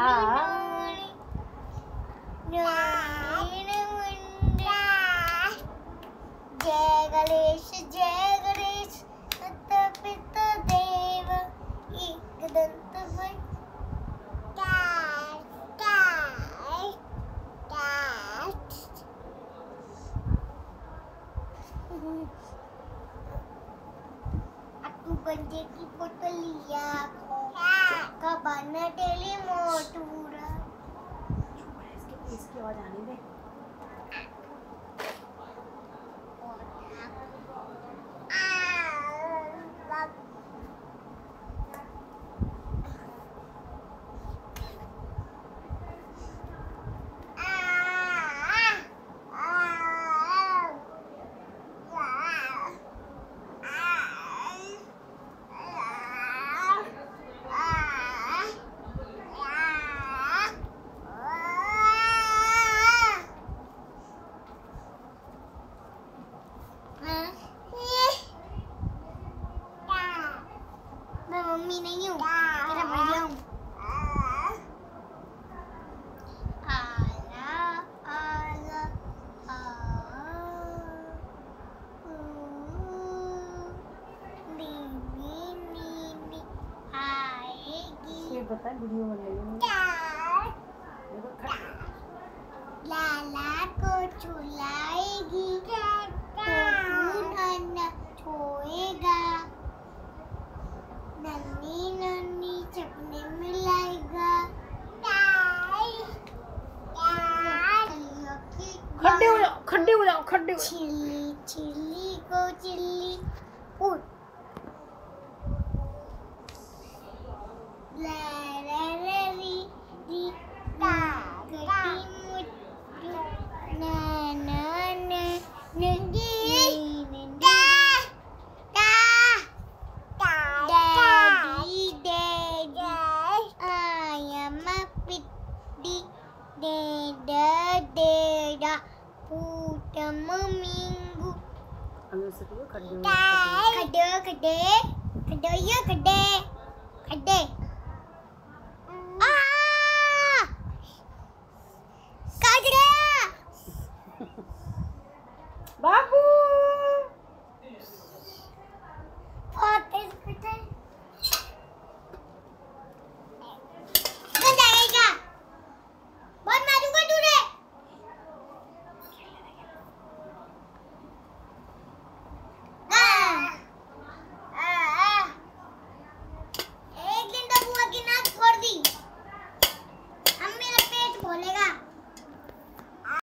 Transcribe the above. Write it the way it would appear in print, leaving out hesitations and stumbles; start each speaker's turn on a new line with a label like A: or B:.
A: जय गणेश पिता देव Ekdant aku banjeki foto lihat kabana tele motura
B: इसकी आवाज आने दे।
A: मैं मम्मी नहीं हूँ, तेरा भैया हूँ। आला आला नीनी नीनी आएगी।
B: ये बता वीडियो बनाई
A: लाला को चुलाएगी तो नन्ना छोएगा, नन्नी नन्नी सपने मिलाएगा।
B: खड्डे हो जाओ, खड्डे हो जाओ, खड्डे हो जाओ।
A: चिल्ली चिल्ली को चिल्ली उड़ ला ला ला री री ता गटी मुट्टू ना ना ना नंगी दा दा daddy daddy I am a pitty deda deda putam minggu
B: अंदर से तो खड्डे
A: खड्डे खड्डे खड्डे ये खड्डे खड्डे काट गया
B: बाबू।
A: बहुत तेज करता है। कौन जाएगा? बहुत मारूंगा तुझे। एक दिन तो बुआ की नाक फोड़ दी। अब मेरा पेट बोलेगा।